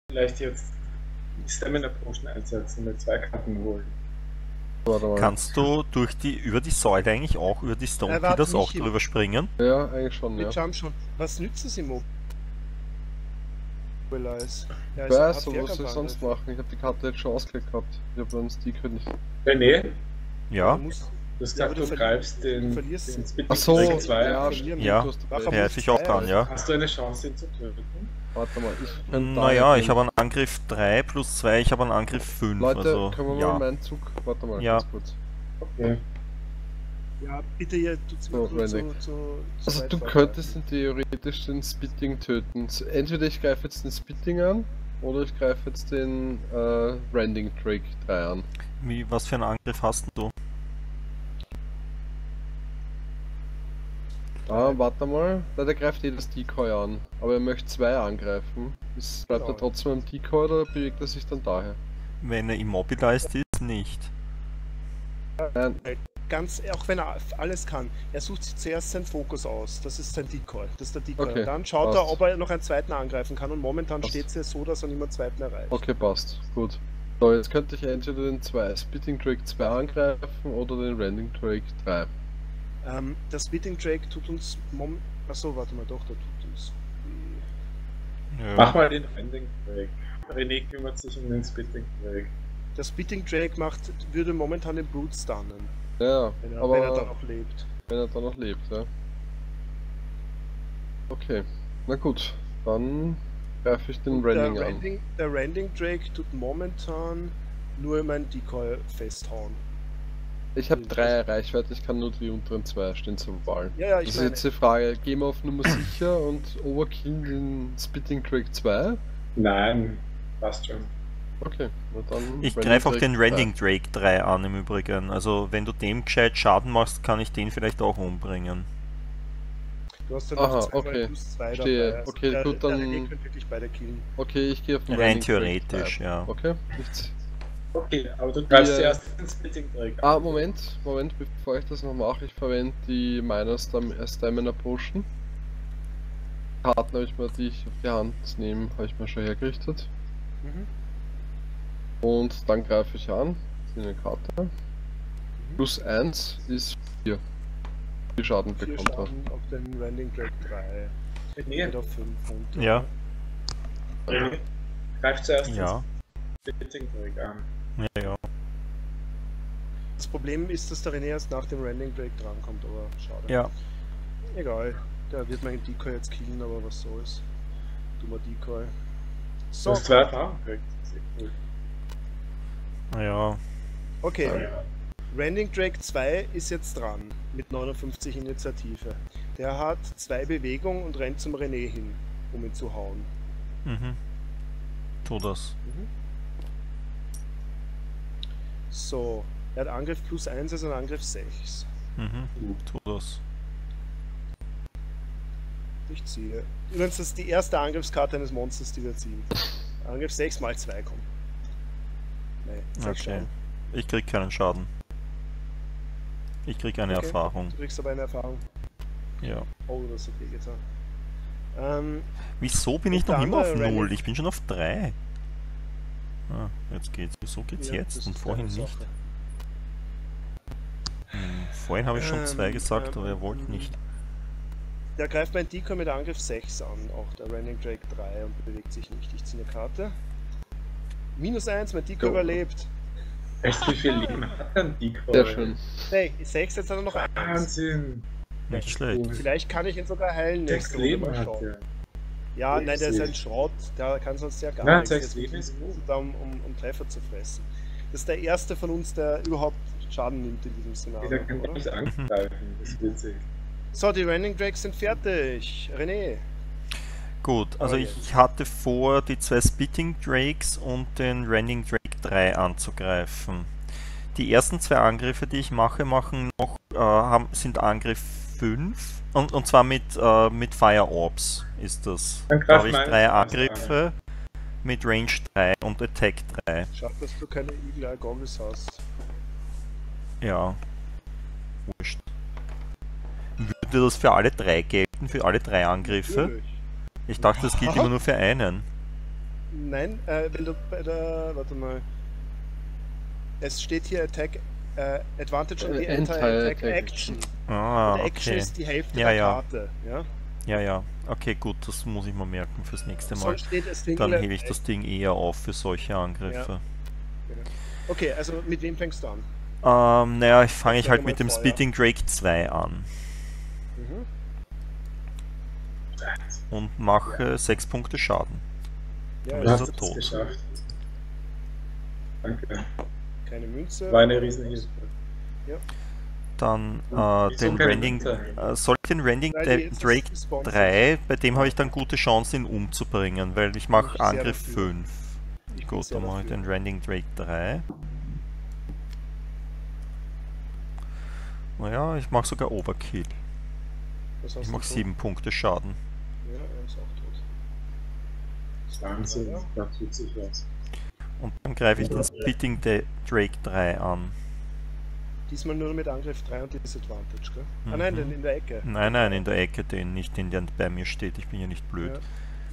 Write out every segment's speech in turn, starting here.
vielleicht jetzt Stamina Potion einsetzen, mit 2 Karten holen. Warte mal. Kannst du über die Säule eigentlich auch, über die Stone Pillars auch drüber springen? Ja, eigentlich schon, ja. Mit Jump schon. Was nützt es im Mobilize? Ja, Ich weiß, aber was soll ich sonst machen? Ich habe die Karte jetzt schon ausgelegt gehabt. Ich habe einen Sticker nicht. René, Ja. du hast gesagt, du greifst den Spitting Achso, Drake 2 ja, an. stimmt. Ja, du hast ja, recht. helfe ich auch dran, ja. Hast du eine Chance, ihn zu töten? Warte mal, ich kann Naja, ich habe einen Angriff 3 plus 2, ich habe einen Angriff 5. Leute, also, können wir ja. mal meinen Zug? Warte mal, Ja. ganz kurz. Okay. Ja, bitte hier, tut's So, mir Randy. Also weit du vorne. könntest ihn theoretisch den Spitting töten. Entweder ich greife jetzt den Spitting an, oder ich greife jetzt den Rending Drake 3 an. Was für einen Angriff hast denn du? Ah, warte mal. Na, der greift das Decoy an. Aber er möchte 2 angreifen. Bleibt er Genau. trotzdem am Decoy oder bewegt er sich dann daher? Wenn er immobilized ist, nicht. Nein, Auch wenn er alles kann, er sucht sich zuerst seinen Fokus aus. Das ist sein Decoy. Das ist der Decoy. Okay, Und dann schaut passt. er, ob er noch einen zweiten angreifen kann. Und momentan Passt. steht es ja so, dass er nicht mehr einen zweiten erreicht. okay, passt. Gut. So, jetzt könnte ich entweder den Spitting Drake 2 angreifen oder den Rending Drake 3. Der Spitting Drake tut uns Achso, warte mal, doch, der tut uns. Mach mal den Rending Drake. René kümmert sich um den Spitting Drake. Der Spitting Drake würde momentan den Brute stunnen, Ja, wenn er aber dann noch lebt. wenn er dann noch lebt, ja. Okay, na gut, dann greife ich den Rending an. Der Rending Drake tut momentan nur mein Decoy festhauen. Ich habe 3 Reichweite, ich kann nur die unteren 2 stehen zur Wahl. Ja, Das ich ist meine, jetzt die Frage, gehen wir auf Nummer sicher und overkillen den Spitting Drake 2? Nein, passt schon. Okay, na dann. Ich Rending greife auch Drake den 3. Rending Drake 3 an im Übrigen. Also wenn du dem gescheit Schaden machst, kann ich den vielleicht auch umbringen. du hast dann Aha, noch 2 okay. plus 2 Verstehe. dabei. Also Okay, gut, der dann- René könnte wirklich beide killen. Okay, ich gehe auf den Rein Rending Drake theoretisch, 3. ja. Okay, nichts. Okay, aber du greifst Wir- zuerst den Splitting Drake Ah, Moment, bevor ich das noch mache, ich verwende die Stamina Potion. Karten habe ich mir, die ich auf die Hand nehme, habe ich mir schon hergerichtet. Mhm. Und dann greife ich an, das ist eine Karte. Plus 1 ist 4. 4 Schaden 4 bekommt er. Schaden auf den Rending Drake 3. René, Geht auf 5 runter. Ja, René, greif zuerst ja, den Splitting Drake an. ja. Das Problem ist, dass der René erst nach dem Rending Drake drankommt, aber schade. Ja, Egal, der wird meinen Decoy jetzt killen, aber was soll's. Dummer Decoy. Du So, hast 2 Erfahrungen gekriegt. Sehr cool. naja. okay. Rending Drake 2 ist jetzt dran mit 59 Initiative. Der hat 2 Bewegung und rennt zum René hin, um ihn zu hauen. Mhm. Tu das. So, er hat Angriff plus 1, also Angriff 6. Mhm. Tu das. Ich ziehe. Übrigens, das ist die erste Angriffskarte eines Monsters, die wir ziehen. Angriff 6 mal 2 kommt. Nee, 6 Okay. Schaden. Ich krieg keinen Schaden. Ich krieg eine Okay. Erfahrung. Du kriegst aber eine Erfahrung. Ja. Oh, das hat wehgetan. Wieso bin ich Und noch der immer auf andere 0? Rending- Ich bin schon auf 3. Ah, jetzt geht's. Wieso geht's Ja, jetzt das und ist vorhin deine nicht? Sache. Vorhin habe ich schon 2 gesagt, aber er ähm, wollte nicht. Der greift mein Decoy mit Angriff 6 an, auch der Rending Drake 3 und bewegt sich nicht. Ich ziehe eine Karte. Minus 1, mein Decoy Go. überlebt. Echt, wie viel Leben hat ein Decoy? Sehr schön. Nee, 6, jetzt hat er noch 1. Wahnsinn! Nicht schlecht. Vielleicht kann ich ihn sogar heilen 6 nächste Runde, Leben mal hat schauen. er. Ja, nein, der ist Sehr ein Schrott, der kann sonst ja gar Nein, nichts. 6 Jetzt Leben muss ist ich gut. da, um Treffer zu fressen. Das ist der erste von uns, der überhaupt Schaden nimmt in diesem Szenario. Der kann oder? nicht angreifen, das ist witzig. So, die Rending Drakes sind fertig. René. Gut, also Okay. ich hatte vor, die 2 Spitting Drakes und den Rending Drake 3 anzugreifen. Die ersten 2 Angriffe, die ich mache, sind Angriff 5 und zwar mit Fire Orbs ist das. Dann Da greif habe ich meine 3 zuerst Angriffe mit Range 3 und Attack 3. Schade, dass du keine Eagle Eye Goggles hast. Ja, wurscht. Würde das für alle 3 gelten, für alle 3 Angriffe? Natürlich. Ich dachte, das gilt immer nur für einen. Nein, wenn du bei der. Warte mal. Es steht hier Attack. Advantage on the Anti-Attack Action. Ah, Und Action okay. ist die Hälfte Ja, der ja. Karte. Ja? Ja, ja. Okay, gut, das muss ich mir merken fürs nächste Mal. Sonst steht es Dann hebe ich das Ding eher auf für solche Angriffe. Okay, also mit wem fängst du an? Naja, fange ich Sag halt mal mit dem Feuer. Spitting Drake 2 an Mhm. und mache 6 Punkte Schaden. Ja, Du Du hast hast er es tot. geschafft. Danke. keine Münze. War eine Riesenhilfe. Dann Wieso den keine Rending. Münze? Soll ich den Rending Weil die jetzt Drake gesponsert 3, bei dem habe ich dann gute Chance, ihn umzubringen, weil ich mache sehr Angriff dafür. 5. Ich bin Gut, sehr dann mache ich dafür. den Rending Drake 3. Naja, ich mache sogar Overkill. Was hast Ich du mache tot? 7 Punkte Schaden. Ja, er ist auch tot. Wahnsinn, da tut sich was. Und dann greife ich den Spitting Drake 3 an. Diesmal nur mit Angriff 3 und Disadvantage, gell? Ah Mhm. nein, den in der Ecke. Nein, nein, in der Ecke, den nicht, den der bei mir steht. Ich bin ja nicht blöd.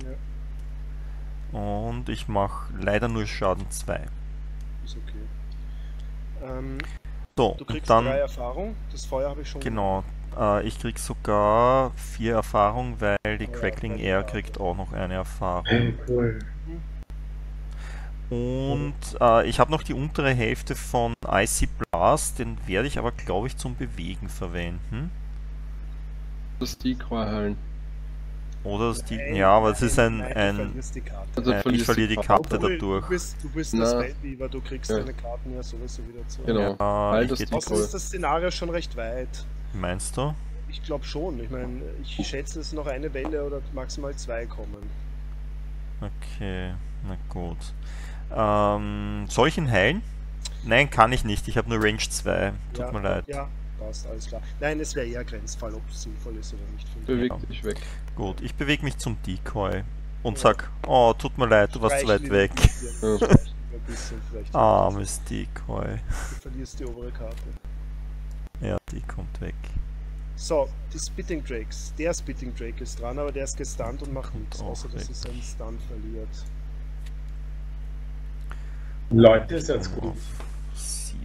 Ja, Und ich mache leider nur Schaden 2. ist okay. So, Du und kriegst dann, 3 Erfahrung. Das Feuer habe ich schon genau, ich krieg sogar 4 Erfahrung, weil die Oh ja, Crackling bei Air der kriegt auch noch eine Erfahrung. Hey, cool. Und ich habe noch die untere Hälfte von Icy Blast, den werde ich aber, glaube ich, zum Bewegen verwenden. Das Decoy heilen. Oder das die, Nein, ja, aber es ist nein, du ein verlierst die Karte. Also ich verlierst verliere die Karte. Karte Obwohl, dadurch. Du bist Na. das Spellweaver, du kriegst Ja. deine Karten ja sowieso wieder zurück. Genau. Ja, Heil ich das geh- Decoy. Außerdem ist das Szenario schon recht weit. Meinst du? Ich glaube schon. Ich meine, ich schätze, dass noch eine Welle oder maximal 2 kommen. Okay, na gut. Soll ich ihn heilen? Nein, kann ich nicht. Ich habe nur Range 2. Tut Ja, mir leid. Ja, passt, alles klar. Nein, es wäre eher Grenzfall, ob es sinnvoll ist oder nicht. finde ich. Beweg Ja. dich weg. Gut, ich bewege mich zum Decoy und Ja. sag, oh, tut mir leid, du warst zu weit Streichl ihn weg. ein bisschen, Ja. streichl ihn ein bisschen, vielleicht Armes Decoy. Du verlierst die obere Karte. Ja, die kommt weg. So, die Spitting Drakes. Der Spitting Drake ist dran, aber der ist gestunt und macht nichts, auch außer dass weg. er seinen Stun verliert. Leute, ist jetzt gut. Auf 7.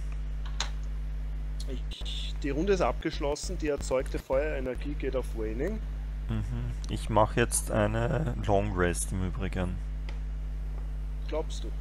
Die Runde ist abgeschlossen, die erzeugte Feuerenergie geht auf Waning. Ich mache jetzt eine Long Rest im Übrigen. Glaubst du?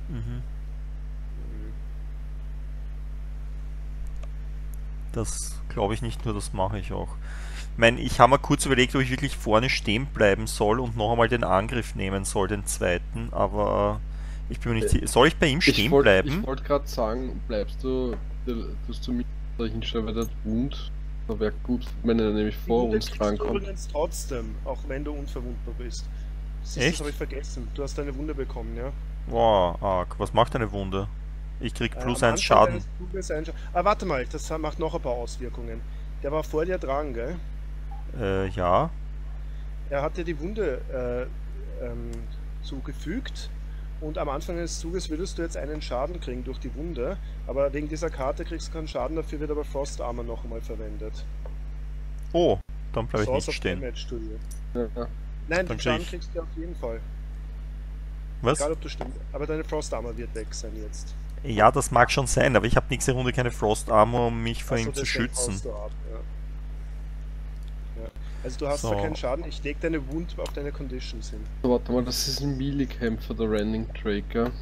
Das glaube ich nicht nur, das mache ich auch. Ich meine, ich habe mir kurz überlegt, ob ich wirklich vorne stehen bleiben soll und noch einmal den Angriff nehmen soll, den zweiten, aber ich bin mir nicht sicher. Soll ich bei ihm stehen bleiben? Ich wollte gerade sagen, bleibst du, dass du mich da hinstellen, weil der Wund, da wäre gut, wenn er nämlich Die vor Runde uns kriegst dran du kommt. übrigens trotzdem, auch wenn du unverwundbar bist. Siehst du, Echt? das habe ich vergessen. Du hast eine Wunde bekommen, ja? Wow, arg. Was macht eine Wunde? Ich krieg plus Am 1 Anfang Schaden. deines Zuges warte mal, das macht noch ein paar Auswirkungen. Der war vor dir dran, gell? Ja. Er hat dir die Wunde zugefügt und am Anfang des Zuges würdest du jetzt einen Schaden kriegen durch die Wunde, aber wegen dieser Karte kriegst du keinen Schaden, dafür wird aber Frost Armor noch einmal verwendet. Oh, dann bleibe ich Source nicht of stehen. Damage to you. Ja, ja. Nein, Dann den Schaden krieg ich- kriegst du auf jeden Fall. Was? Egal ob du stimmst. Aber deine Frost Armor wird weg sein jetzt. Ja, das mag schon sein, aber ich habe nächste Runde keine Frost Armor, um mich vor Ach so, ihm zu deswegen schützen. haust du ab, ja. Ja. Also du hast So. zwar keinen Schaden, ich leg deine Wund auf deine Conditions hin. So, warte mal, das ist ein Melee-Kämpfer, der Rending Drake, gell?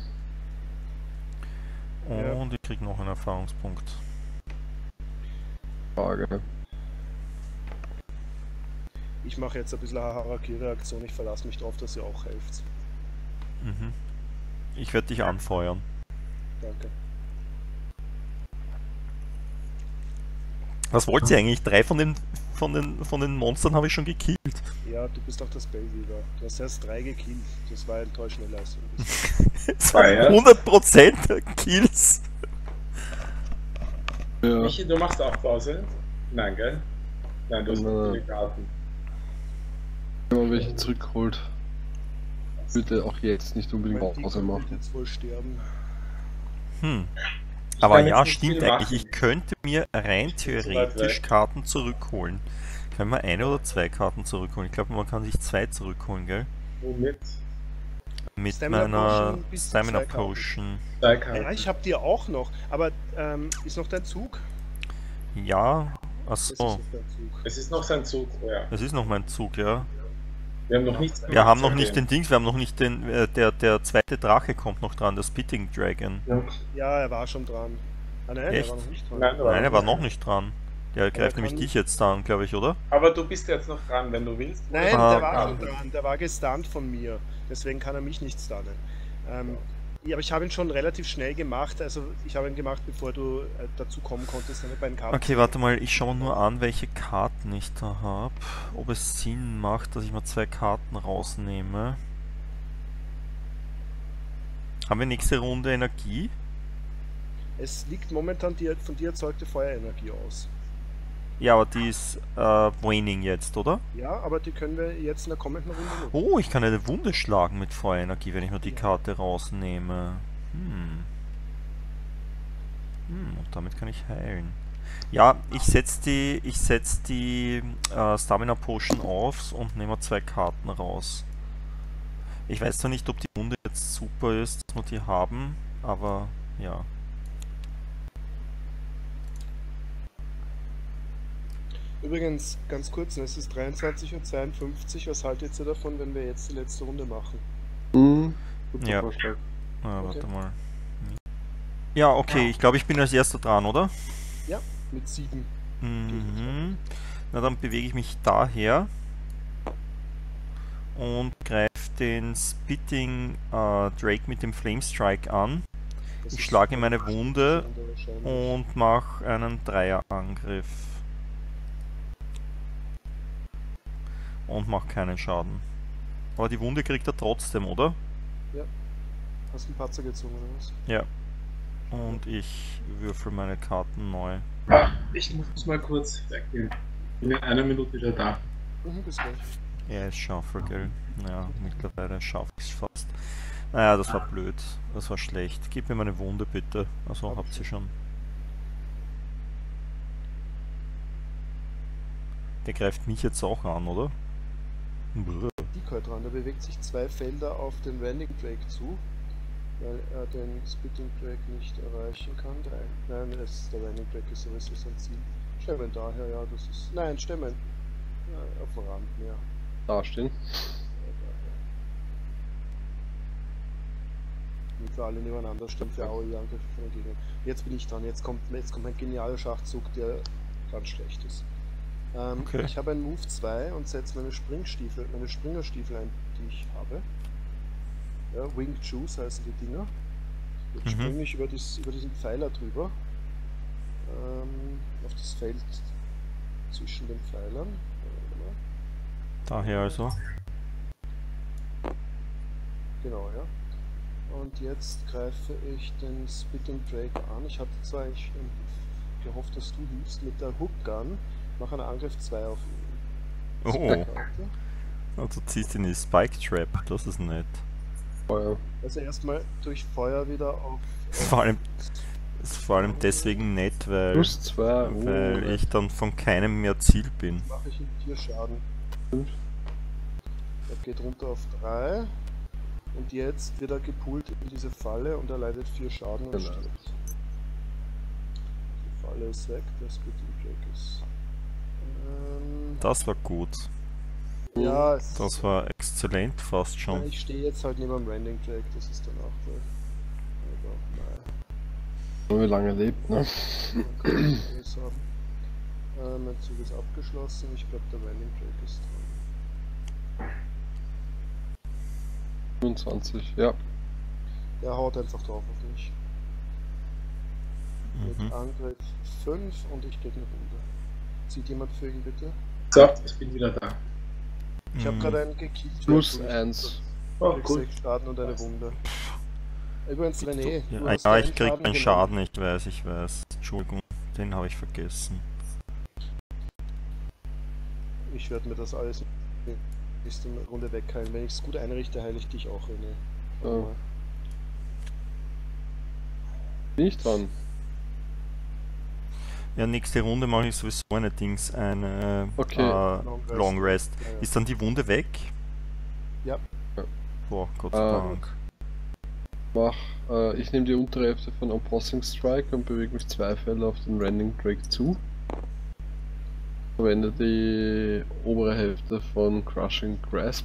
Ja. Und ich krieg noch einen Erfahrungspunkt. Frage. Ich mache jetzt ein bisschen eine Harakiri-Reaktion, ich verlasse mich drauf, dass ihr auch helft. Mhm. Ich werde dich anfeuern. Danke. Was wollt ihr eigentlich? 3 von den Monstern habe ich schon gekillt. Ja, du bist auch das Spellweaver. Du hast erst 3 gekillt. Das war eine enttäuschende Leistung. Es waren Ja. 100% Kills. Ja, Michi, du machst auch Pause? Nein, gell? Nein, du hast Nein. noch viele Karten. wenn man welche zurückholt, würde auch jetzt nicht unbedingt Mein Pause Deacon wird machen. jetzt wohl sterben. Ich Aber kann ja, jetzt nicht stimmt viel eigentlich. machen. Ich könnte mir rein bin zu weit theoretisch weg. Karten zurückholen. Können wir 1 oder 2 Karten zurückholen? Ich glaube, man kann sich 2 zurückholen, gell? Womit? Mit Stamina meiner Potion bis zu Stamina 2 Karten. Potion. 2 Karten. Ja, ich hab die auch noch. Aber ist noch dein Zug? Ja, Es ist achso. noch dein Zug. Es ist noch sein Zug, ja. Es ist noch mein Zug, ja. Wir haben noch nichts Wir haben noch seitdem. nicht den Dings, wir haben noch nicht den, der zweite Drache kommt noch dran, der Spitting Dragon. Ja. Ja, er war schon dran. Ah nein, Echt? er war noch nicht dran. Nein, Nein, er war noch nicht dran. Der greift kann nämlich nicht. dich jetzt an, glaube ich, oder? Aber du bist jetzt noch dran, wenn du willst. Nein, Ah, der war ah. schon dran. Der war gestunt von mir. Deswegen kann er mich nicht stunnen. Ja, aber ich habe ihn schon relativ schnell gemacht. Also ich habe ihn gemacht, bevor du dazu kommen konntest, deine beiden Karten. Okay, warte mal, ich schaue mir nur an, welche Karten ich da habe. Ob es Sinn macht, dass ich mal 2 Karten rausnehme. Haben wir nächste Runde Energie? Es liegt momentan die von dir erzeugte Feuerenergie aus. Ja, aber die ist waning jetzt, oder? Ja, aber die können wir jetzt in der kommenden Runde nutzen. Oh, ich kann eine Wunde schlagen mit Feuerenergie, wenn ich mir die Karte rausnehme. Und damit kann ich heilen. Ja, ich setz die Stamina Potion auf und nehme 2 Karten raus. Ich weiß zwar nicht, ob die Wunde jetzt super ist, dass wir die haben, aber ja. Übrigens, ganz kurz, es ist 23:52 Uhr. Was haltet ihr davon, wenn wir jetzt die letzte Runde machen? Guter Ja. Vorschlag. Warte mal. Ja, okay, ich glaube, ich bin als erster dran, oder? Ja, mit 7. Mhm. Na, dann bewege ich mich daher und greife den Spitting Drake mit dem Flame Strike an. Ich schlage ihm eine Wunde und mache einen Dreierangriff. Und mache keinen Schaden. Aber die Wunde kriegt er trotzdem, oder? Hast du einen Patzer gezogen oder was? Ja. Und ich würfel meine Karten neu. Ich muss mal kurz weggehen. Bin in einer Minute wieder da. Bis gleich. Ja, ich schaffe, gell? Ja, mittlerweile schaffe ich es fast. Naja, das war blöd. Das war schlecht. Gib mir meine Wunde bitte. Also habt ihr schon. Der greift mich jetzt auch an, oder? Brr. Decoy dran, der bewegt sich 2 Felder auf den Rending Drake zu, weil er den Spitting Drake nicht erreichen kann. Nein, der Rending Drake ist sowieso sein Ziel. Stemmen daher, ja, das ist. Nein, Stemmen. Ja, auf dem Rand mehr. Dastehen. Damit wir alle nebeneinander stehen für AOE-Angriffe von den Gegnern. Jetzt bin ich dran, jetzt kommt ein genialer Schachzug, der ganz schlecht ist. Okay. Ich habe einen Move 2 und setze meine Springerstiefel ein, die ich habe. Ja, Winged Shoes heißen die Dinger. Jetzt springe ich über diesen Pfeiler drüber. Auf das Feld zwischen den Pfeilern. Daher also. Genau, ja. Und jetzt greife ich den Spitting Drake an. Ich hatte zwar eigentlich gehofft, dass du hilfst mit der Hook Gun. Mach einen Angriff 2 auf ihn. Oh, also ziehst du in die Spike Trap, das ist nett. Feuer. Also erstmal durch Feuer wieder auf. Ist vor allem deswegen nett, weil +2. weil ich dann von keinem mehr Ziel bin. Mache ich ihm 4 Schaden. 5. Er geht runter auf 3. Und jetzt wird er gepult in diese Falle und er leidet 4 Schaden und Genau. stirbt. Die Falle ist weg, der Spitting Drake ist. Das war gut. Ja, Das war exzellent fast schon. ich stehe jetzt halt neben dem Rending Drake, das ist der Nachteil. Aber Wie lange lebt, ne? man kann alles haben. Mein Zug ist abgeschlossen, ich glaube der Rending Drake ist dran. 25, ja. Der haut einfach drauf auf mich. Mit Angriff 5 und ich gebe eine Runde. Zieht jemand für ihn bitte? So, ich bin wieder da. Ich habe gerade einen gekillt. +1. Oh, Ich cool. 6 Schaden und eine Wunde. Übrigens, René, du hast Ja, deinen ich krieg Schaden einen genommen. Schaden, ich weiß. Entschuldigung, den habe ich vergessen. Ich werde mir das alles in der nächsten Runde wegheilen. Wenn ich es gut einrichte, heile ich dich auch, René. Oh. Bin ich dran? Ja, nächste Runde mache ich sowieso eine Dings, eine Okay. Long Rest. Ja, ja. Ist dann die Wunde weg? Ja. Boah, Gott sei Dank. Ich nehme die untere Hälfte von Opposing Strike und bewege mich 2 Felder auf den Rending Drake zu. Verwende die obere Hälfte von Crushing Grasp.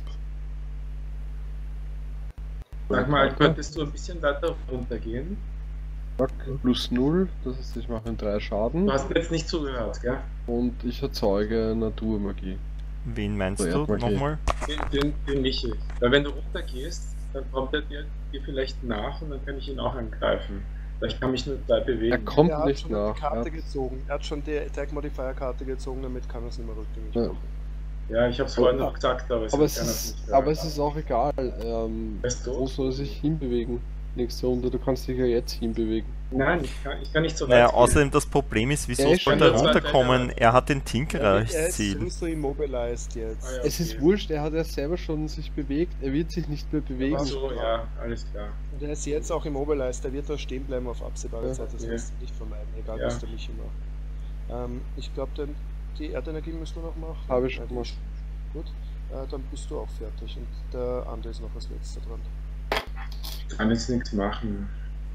Sag mal, könntest du ein bisschen weiter runtergehen? Plus 0, das heißt, ich mache 3 Schaden. Du hast mir jetzt nicht zugehört, gell? Und ich erzeuge Naturmagie. Wen meinst du Erdmagie. nochmal? Den Michi. Weil wenn du runtergehst, dann kommt er dir vielleicht nach und dann kann ich ihn auch angreifen. Vielleicht kann mich nur 2 bewegen. Er kommt Er hat nicht schon nach. die Karte gezogen. Er hat schon die Attack Modifier Karte gezogen, damit kann er es nicht mehr rückgängig Ja. machen. Ja, ich hab's vorhin noch gesagt, aber Aber hat es keiner ist, nicht aber gehört. es ist auch egal. Weißt du? Wo soll er sich hinbewegen? Nächste Runde, du kannst dich ja jetzt hinbewegen. Nein, ich kann nicht so weit Naja, gehen. außerdem das Problem ist, wieso Er ist soll schon er da. runterkommen? Er hat den Er Tinkerer als ist Ziel. sowieso immobilized jetzt. Ah, ja. Es ist Okay. wurscht, er hat ja selber schon sich bewegt, er wird sich nicht mehr bewegen. Ach so, ja, alles klar. Und er ist jetzt auch immobilized, er wird da stehen bleiben auf absehbare Ja. Zeit, das Ja. lässt sich nicht vermeiden, egal Ja. was der Michi macht. Ich glaube, die Erdenergie müssen wir noch machen. Habe ich schon die gemacht. ist- Gut, dann bist du auch fertig und der andere ist noch als letzter dran. Ich kann jetzt nichts machen.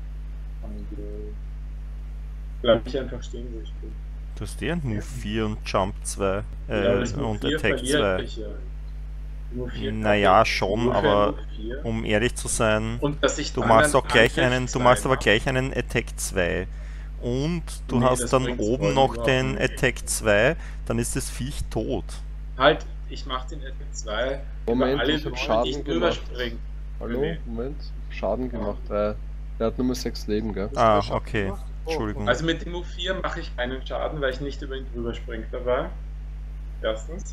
Bleib ich einfach stehen, wo ich bin. Du hast ja Move 4 und Jump 2 Ja, das Move und 4 Attack verliere 2. ich ja. Move 4 Naja, kann ich. schon, Move aber 4. um ehrlich zu sein, Und dass ich du dann machst einen auch gleich Angriff einen, du 2 machst aber mache. gleich einen Attack 2. Und du Nee, hast das dann bringt's oben voll noch überhaupt den nicht. Attack 2, dann ist das Viech tot. Halt, ich mach den Attack 2 Moment, über alle ich hab Bäume, Schaden die ich gemacht. überspringe. Hallo? Nee. Moment, ich hab Schaden gemacht. Der hat nur 6 Leben, gell? Ah, Hast du Schaden okay. gemacht? Oh, Entschuldigung. Also mit dem Move 4 mache ich keinen Schaden, weil ich nicht über ihn drüber springe dabei. Erstens.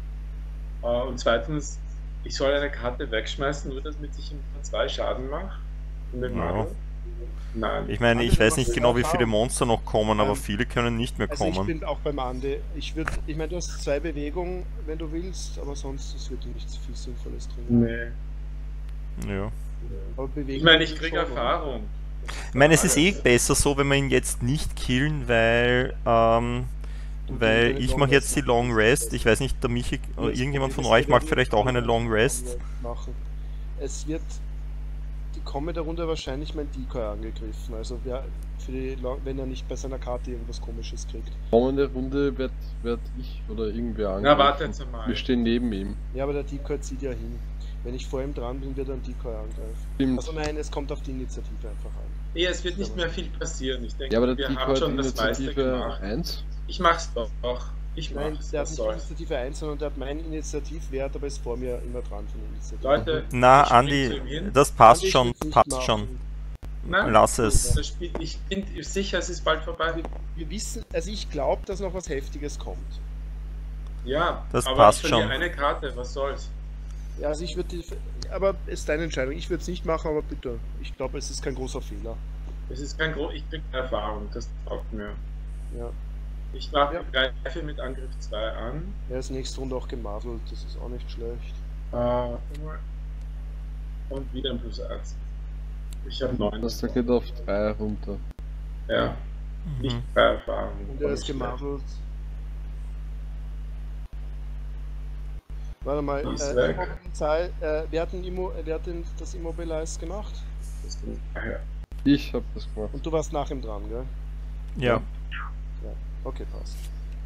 Und zweitens, ich soll eine Karte wegschmeißen, nur damit ich ihm 2 Schaden mache. Und den Ja. Mario? Nein. Ich meine, ich weiß nicht genau, wie viele Monster noch kommen, aber viele können nicht mehr Also ich kommen. bin auch beim Ande. Ich meine, du hast 2 Bewegungen, wenn du willst, aber sonst es wird nichts viel Sinnvolles drin. Nee. Ja. Aber Bewegung Ich meine, ich ist kriege schon, oder? Erfahrung. Ich meine, es ist eh besser so, wenn wir ihn jetzt nicht killen, weil ich mache jetzt die Long Rest. Ich weiß nicht, der Michi oder irgendjemand von euch macht vielleicht auch eine Long Rest. Machen. Es wird die kommende Runde wahrscheinlich mein Decoy angegriffen. Also wenn er nicht bei seiner Karte irgendwas Komisches kriegt. Kommende Runde werd ich oder irgendwer angreifen. Na, warte jetzt einmal. Wir stehen neben ihm. Ja, aber der Decoy zieht ja hin. Wenn ich vor ihm dran bin, wird er ein Decoy angreifen. Stimmt. Also nein, es kommt auf die Initiative einfach an. Nee, es wird nicht mehr viel passieren. Ich denke, Ja, aber der wir Tico haben hat schon das meiste Initiative gemacht. 1. Ich mach's doch. Ich Nein, mach's. der hat Was nicht soll's. Initiative 1, sondern der hat meinen Initiativwert, aber ist vor mir immer dran von der Initiative. Leute, Na, ich spring Andi, zu ihm hin. das passt Ich schon, würd's nicht passt machen. schon. Nein, Lass es. das Spiel, ich bin sicher, es ist bald vorbei. Wir wissen, also ich glaube, dass noch was Heftiges kommt. Ja, Das aber passt ich verliere schon. eine Karte, was soll's? Ja, also ich würde, aber es ist deine Entscheidung. Ich würde es nicht machen, aber bitte. Ich glaube, es ist kein großer Fehler. Es ist kein ich krieg Erfahrung, das taugt mir. Ja, Ich greife mit Angriff 2 an. er ist nächste Runde auch gemadelt, das ist auch nicht schlecht. Und wieder ein Plus 1. Ich habe 9. Das da geht auf 3 runter. Ja, nicht Mhm. 3 Erfahrungen. Und er ist Nicht schlecht. gemadelt. Warte mal, Die ist weg. wer hat denn das Immobilize gemacht? Das ging daher. Ich hab das gemacht. Und du warst nach ihm dran, gell? Ja. Okay, passt.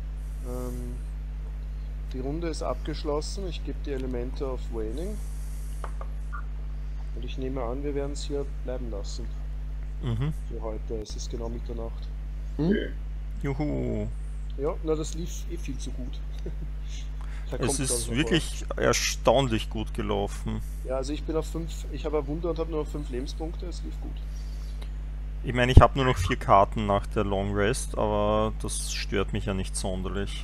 Die Runde ist abgeschlossen. Ich gebe die Elemente auf Waning. Und ich nehme an, wir werden es hier bleiben lassen Mhm. für heute. Es ist genau Mitternacht. Okay. Juhu. Ja, na das lief eh viel zu gut. Da Es kommt, glaub ich, ist noch wirklich erstaunlich gut gelaufen. was. Ja, also ich bin auf 5, ich habe ein Wunder und habe nur noch 5 Lebenspunkte, es lief gut. Ich meine, ich habe nur noch 4 Karten nach der Long Rest, aber das stört mich ja nicht sonderlich.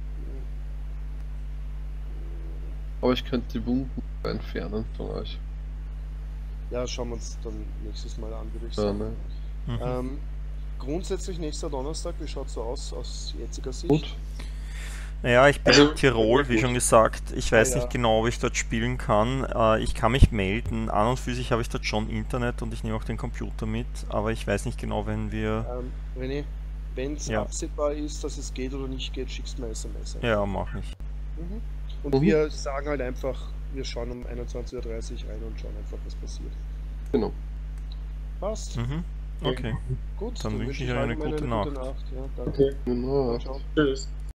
Aber ich könnte die Wunden entfernen von euch. Ja, schauen wir uns dann nächstes Mal an, würde ich Ja, sagen. ne? Mhm. Grundsätzlich nächster Donnerstag, wie schaut es so aus jetziger Sicht? Gut. Naja, ich bin Also, in Tirol, wie gut. schon gesagt. Ich weiß Ja, nicht ja. genau, ob ich dort spielen kann. Ich kann mich melden. An und für sich habe ich dort schon Internet und ich nehme auch den Computer mit. Aber ich weiß nicht genau, wenn wir... René, wenn es Ja. absehbar ist, dass es geht oder nicht geht, schickst du mir SMS. Ja, mache ich. Und wir sagen halt einfach wir schauen um 21:30 Uhr rein und schauen einfach, was passiert. Genau. Passt. Mhm. Okay. Gut, Dann wünsche ich euch allen eine gute Nacht. Ja, danke. Okay, Genau. Ciao. tschüss.